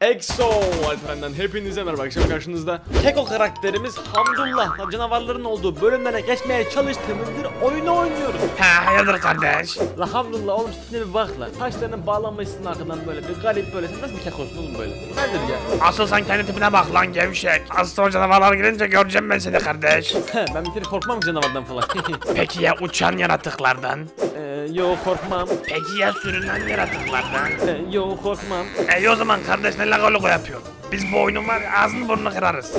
EXO Alperen'den hepinize merhaba. Akşam karşınızda Keko karakterimiz Hamdullah canavarların olduğu bölümlere geçmeye çalıştığımız bir oyunu oynuyoruz. Ha, hayırdır kardeş? La Hamdullah oğlum tipine bir bak la. Saçlarını bağlamışsın arkadan böyle bir garip böyle. Sen nasıl bir kekosun oğlum böyle? Nedir ya? Asıl sen kendi tipine bak lan gevşek. Asıl o canavarlar gelince göreceğim ben seni kardeş. Ben bir kere korkmam ki canavardan falan. Peki ya uçan yaratıklardan? Yo korkmam. Peki ya sürünen yaratıklardan? Yo korkmam. O zaman kardeş ne lagalık yapıyorsun? Biz bu oyunun var ya, ağzını burnunu kırarız.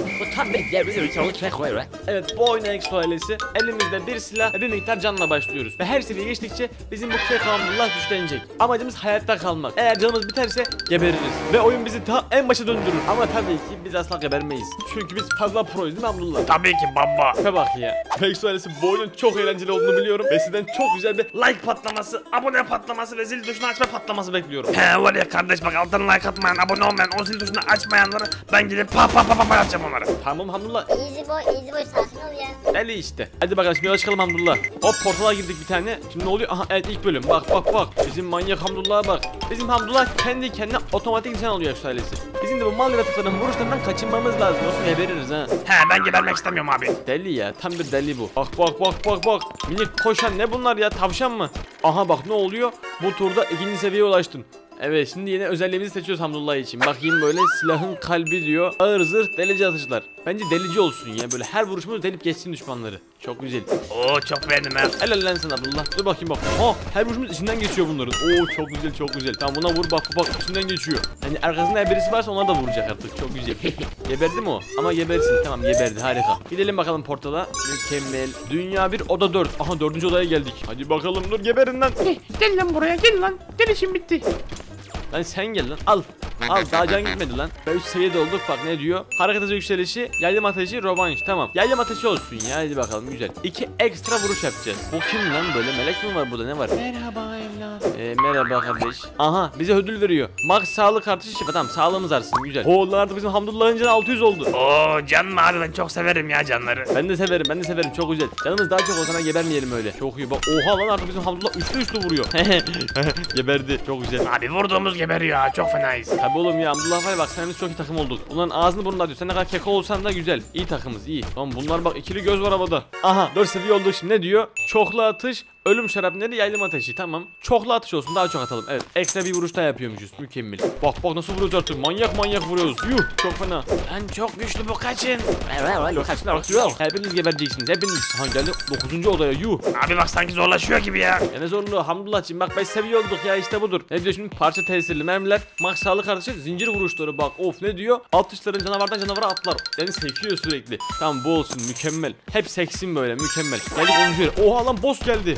Evet, bu oyun EXO ailesi. Elimizde bir silah ve bir miktar canla başlıyoruz. Ve her seviye geçtikçe bizim bu Keko Hamdullah güçlenecek. Amacımız hayatta kalmak. Eğer canımız biterse gebeririz. Ve oyun bizi ta en başa döndürür. Ama tabii ki biz asla gebermeyiz. Çünkü biz fazla proyuz değil mi Hamdullah? Tabii ki baba. Ve bak ya. EXO ailesi bu oyunun çok eğlenceli olduğunu biliyorum. Ve sizden çok güzel bir like patlaması, abone patlaması ve zil tuşunu açma patlaması bekliyorum. He var ya kardeş bak alttan like atmayan, abone olmayan, o zil tuşunu açmayanları ben gidip pa yapacağım onları. Tamam Hamdullah. Easy boy sakin ol ya. Deli işte. Hadi bakalım şimdi yola çıkalım Hamdullah. Hop portala girdik bir tane. Şimdi ne oluyor? Aha evet ilk bölüm. Bak. Bizim manyak Hamdullah'a bak. Bizim Hamdullah kendi kendine otomatik insan oluyor EXO ailesi. Bizim de bu mal yaratıklarının vuruşlarından kaçınmamız lazım. Yoksa gebeririz ha. He ben gebermek istemiyorum abi. Deli ya. Tam bir deli bu. Bak. Minik koşan ne bunlar ya? Tavşan mı? Aha bak ne oluyor? Bu turda 2. seviyeye ulaştın. Evet şimdi yine özelliğimizi seçiyoruz Hamdullah için. Bakayım böyle silahın kalbi diyor. Ağır zırh delici atışlar. Bence delici olsun ya. Böyle her vuruşumuz delip geçsin düşmanları. Çok güzel. Oo çok beğendim ha. Helal lan sana Abdullah. Dur bakayım bak. Ha her vuruşumuz içinden geçiyor bunların. Oo çok güzel. Tamam buna vur bak içinden geçiyor. Yani arkasında eğer birisi varsa ona da vuracak artık. Çok güzel. Geberdi mi o? Ama gebersin. Tamam geberdi. Harika. Gidelim bakalım portala. Mükemmel. Dünya 1 oda 4. Aha 4. odaya geldik. Hadi bakalım dur geberin lan. Gel lan buraya gel lan. Gel işim bitti. Lan sen gel lan al daha can gitmedi lan. Ve 3 seviyede olduk bak ne diyor. Hareket hızı yükselişi, yaylım ateşi, rövanş. Tamam yaylım ateşi olsun ya hadi bakalım güzel. 2 ekstra vuruş yapacağız. Bu kim lan böyle melek mi var burada ne var? Merhaba evlat. Merhaba kardeş. Aha bize ödül veriyor. Max sağlık artışı şifa tamam sağlığımız artsın güzel. Oo lan artık bizim Hamdullah'ın canı 600 oldu. Oo can mı abi ben çok severim ya canları. Ben de severim çok güzel. Canımız daha çok olsana gebermeyelim öyle. Çok iyi bak oha lan artık bizim Hamdullah üçlü vuruyor. Geberdi çok güzel. Abi vurduğumuz geberiyor ha çok fenayız. Tabi oğlum ya Abdullah var bak sen biz çok iyi takım olduk. Bunların ağzını burnunu atıyor. Sen ne kadar keko olsan da güzel. İyi takımız iyi. Tamam bunlar bak ikili göz var havada. Aha 4 seviye olduk şimdi ne diyor? Çoklu atış, ölüm şarapneli, yaylım ateşi tamam. Çoklu atış olsun daha çok atalım. Evet ekstra bir vuruş daha yapıyormuşuz mükemmel. Bak nasıl vuruyoruz artık manyak vuruyoruz. Yuh çok fena. Ben çok güçlü bu kaçın. Hepiniz gebereceksiniz hepiniz. Aha geldi 9. odaya yuh. Abi bak sanki zorlaşıyor gibi ya. Ya ne zorluğu Hamdullah'cığım bak 5 seviye olduk ya işte budur. Ne diyor şimdi parça tesirli mermiler, max sağlık artışı, zincir vuruşları bak of ne diyor? Atışların canavardan canavara atlar. Yani sekiyor sürekli. Tamam bu olsun mükemmel. Hep seksin böyle mükemmel. Geldik 10. Oha lan boss geldi.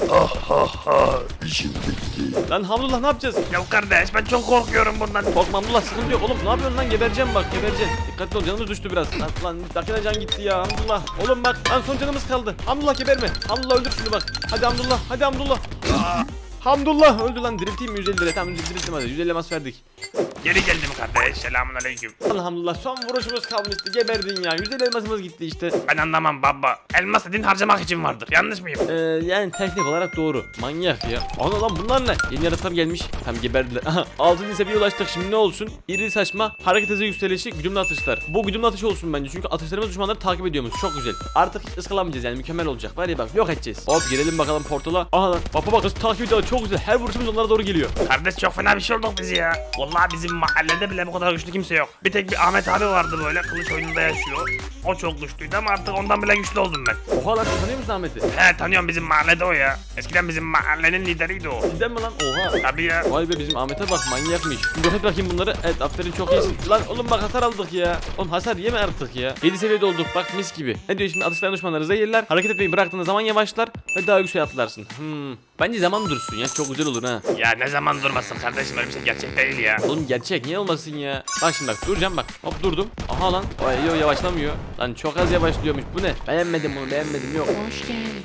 İşin bitti. Lan Hamdullah ne yapacağız? Ya kardeş ben çok korkuyorum bundan. Korkma Hamdullah sıkıntı yok oğlum ne yapıyorsun lan gebereceğim bak gebereceksin. Dikkatli ol canımız düştü biraz. Lan dakika can gitti ya Hamdullah. Oğlum bak lan son canımız kaldı. Hamdullah geberme. Hamdullah öldür şunu bak. Hadi Hamdullah. Hamdullah öldü lan dirilteyim mi 150 lira tamam dirilttim hadi 150 mas verdik. Geri geldim kardeş selamünaleyküm. Elhamdülillah son vuruşumuz kalmıştı geberdin ya 150 elmasımız gitti işte. Ben anlamam baba. Elmas dediğin harcamak için vardır. Yanlış mıyım? Yani teknik olarak doğru. Manyak ya. Ana lan bunlar ne? Yeni yaratıklar gelmiş. Tam geberdiler. Aha 6. seviyeye ulaştık şimdi ne olsun? İri saçma, hareket hızı yükselişi, güdümlü atışlar. Bu güdümlü atış olsun bence çünkü atışlarımız düşmanları takip ediyormuş. Çok güzel. Artık ıskalamayacağız yani mükemmel olacak. Var ya bak yok edeceğiz. Hop girelim bakalım portala. Aha lan bak nasıl takip ediyor çok güzel. Her vuruşumuz onlara doğru geliyor. Kardeş çok fena bir şey olduk biz ya. Vallahi bizim mahallede bile bu kadar güçlü kimse yok. Bir tek bir Ahmet abi vardı böyle kılıç oyununda yaşıyor. O çok güçlüydü ama artık ondan bile güçlü oldum ben. Oha lan sen tanıyor musun Ahmet'i? He tanıyorum bizim mahallede o ya. Eskiden bizim mahallenin lideriydi o. Cidden mi lan? Oha. Tabii ya. Vay be bizim Ahmet'e bak manyakmış. Yok et bakayım bunları. Evet aferin çok iyisin. Lan oğlum bak hasar aldık ya. Oğlum hasar yeme artık ya. 7 seviyede olduk bak mis gibi. Ne diyor şimdi atışlayan düşmanları zehirler. Hareket etmeyi bıraktığınız zaman yavaşlar ve daha yüksek atlarsın. Bence zaman dursun ya çok güzel olur ha. Ya ne zaman durmasın kardeşim öyle bir şey gerçek değil ya. Oğlum gerçek niye olmasın ya? Bak şimdi bak duracağım bak. Hop durdum. Aha lan. Ay yok yavaşlamıyor. Lan çok az yavaşlıyormuş. Bu ne? Beğenmedim bunu beğenmedim yok. Hoş geldin.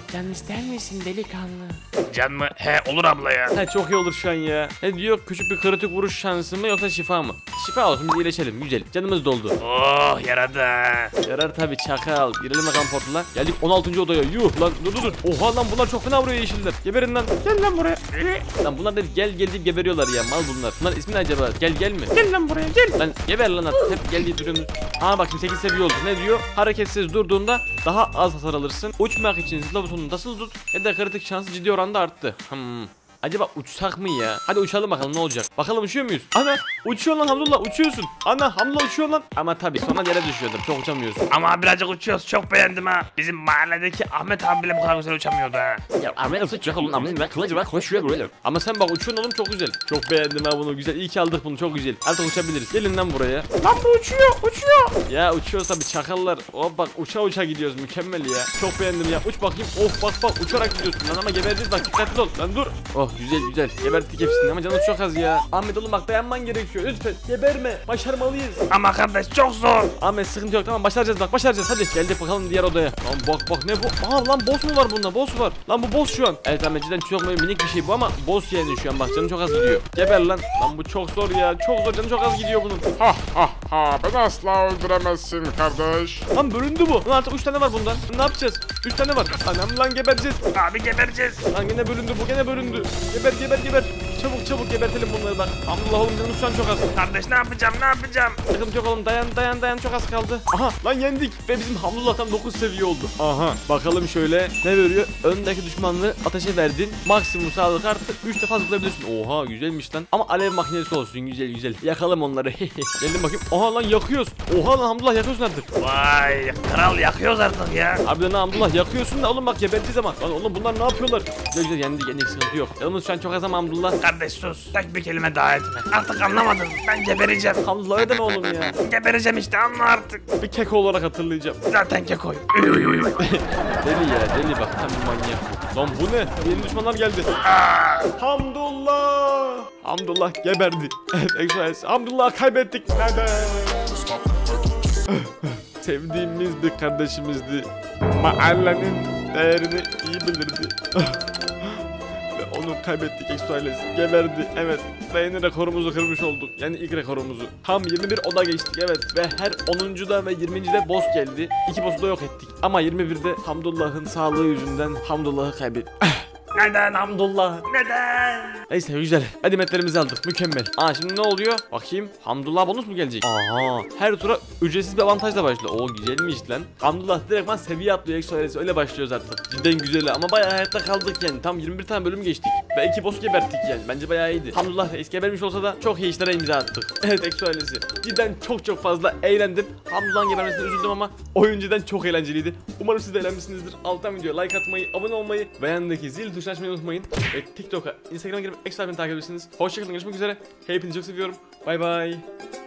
Can ister misin delikanlı? Can mı? He olur abla ya. He çok iyi olur şu an ya. Ne diyor? Küçük bir kritik vuruş şansı mı yoksa şifa mı? Şifa olsun biz iyileşelim. Güzel. Canımız doldu. Oh yaradı ha. Yarar tabi çakal. Girelim bakalım portala. Geldik 16. odaya. Yuh lan dur. Oha lan bunlar çok fena vuruyor yeşiller. Geberin lan. Gel lan buraya. Lan bunlar da gel deyip geberiyorlar ya. Mal bunlar. Bunlar ismi ne acaba? Gel mi? Gel lan buraya gel. Lan geber lan artık. Hep gel deyip duruyorsunuz. Aa bak şimdi 8 seviye oldu. Ne diyor? Hareketsiz durduğunda daha az hasar alırsın. Uçmak için zıpla butonunu basılı tut. Ya da kritik şansı ciddi oranda arttı. Acaba uçsak mı ya? Hadi uçalım bakalım ne olacak. Bakalım uçuyor muyuz? Ana uçuyor lan Hamdullah uçuyorsun. Ana Hamdullah uçuyor lan. Ama tabii sonra yere düşüyordum. Çok uçamıyorsun. Ama birazcık uçuyoruz çok beğendim ha. Bizim mahalledeki Ahmet abi bile bu kadar güzel uçamıyordu ha. Ya Ahmet nasıl çıkacak oğlum? Ahmet ben kılıcı var koşuyor böyle. Ama sen bak uçuyorsun oğlum çok güzel. Çok beğendim ha bunu güzel. İyi ki aldık bunu çok güzel. Artık uçabiliriz. Gelin lan buraya. Lan bu uçuyor. Ya uçuyorsa bir çakallar. Oh bak uça gidiyoruz mükemmel ya. Çok beğendim ya. Uç bakayım. Of bak uçarak gidiyorsun lan ama gebereceğiz bak dikkatli ol. Lan dur. Oh güzel. Geberttik hepsini ama canımız çok az ya. Ahmet oğlum bak dayanman gerekiyor. Lütfen geberme. Başarmalıyız. Ama kardeş çok zor. Ahmet sıkıntı yok tamam başaracağız bak başaracağız hadi. Geldik bakalım diğer odaya. Lan bak ne bu? Aa lan boss mu var bunda? Boss var. Lan bu boss şu an. Evet Ahmet cidden çok minik bir şey bu ama boss yani şu an bak canı çok az gidiyor. Geber lan. Lan bu çok zor ya. Çok zor canı çok az gidiyor bunun. Beni asla öldüremezsin kardeş. Lan bölündü bu. Lan artık 3 tane var bundan. Ne yapacağız? 3 tane var. Anam lan gebereceğiz. Abi gebereceğiz. Lan gene bölündü bu gene bölündü. Geber. Çabuk gebertelim bunları bak. Hamdullah oğlum canımız şu an çok az. Kardeş ne yapacağım? Sıkıntı yok oğlum dayan çok az kaldı. Aha lan yendik ve bizim Hamdullah tam 9 seviye oldu. Aha bakalım şöyle ne veriyor? Öndeki düşmanları ateşe verdin. Maksimum sağlık arttı. 3 defa zıplayabilirsin. Oha güzelmiş lan. Ama alev makinesi olsun güzel. Yakalım onları. Geldim bakayım. Oha lan yakıyoruz. Oha lan Hamdullah yakıyorsun artık. Vay kral yakıyoruz artık ya. Harbiden Hamdullah yakıyorsun da oğlum bak gebertiz ama. Lan oğlum bunlar ne yapıyorlar? Güzel yendik sıkıntı yok. Yanımız şu an çok az ama Hamdullah. Kardeş sus. Tek bir kelime daha etme. Artık anlamadım. Ben gebereceğim. Hamdullah öyle deme oğlum ya. Gebereceğim işte anla artık. Bir keko olarak hatırlayacağım. Zaten kekoy. Deli bak tam bir manyak. Lan bu ne? Yeni düşmanlar geldi. Hamdullah geberdi. Evet Express. Hamdullah kaybettik. Neden? Sevdiğimiz bir kardeşimizdi. Mahallenin değerini iyi bilirdi. Ve onu kaybettik Express. Geberdi. Evet. Ve yeni rekorumuzu kırmış olduk. Yani ilk rekorumuzu. Tam 21 oda geçtik evet. Ve her 10'da ve 20'de boss geldi. 2 boss'u da yok ettik. Ama 21'de Hamdullah'ın sağlığı yüzünden Hamdullah'ı kaybettik. Neden Hamdullah. Neden? Neyse güzel. Hadi metlerimizi aldık. Mükemmel. Şimdi ne oluyor? Bakayım. Hamdullah bonus mu gelecek? Aha. Her tura ücretsiz bir avantajla başlıyor. Oo güzelmiş lan. Hamdullah direktman seviye atlıyor. Exo öyle başlıyoruz artık. Cidden güzel ama bayağı hayatta kaldık yani. Tam 21 tane bölüm geçtik. Ve 2 boss geberttik yani. Bence bayağı iyiydi. Hamdullah reis gebermiş olsa da çok iyi işlere imza attık. Evet Exo ailesi. Cidden çok fazla eğlendim. Hamdullah'ın gebermesine üzüldüm ama oyun cidden çok eğlenceliydi. Umarım siz de eğlenmişsinizdir. Alttan videoya like atmayı, abone olmayı ve yanındaki zil tuşunu açmayı unutmayın. Ve TikTok'a, Instagram'a girip Exo takip edebilirsiniz. Hoşçakalın görüşmek üzere. Hepinizi çok seviyorum. Bay bay.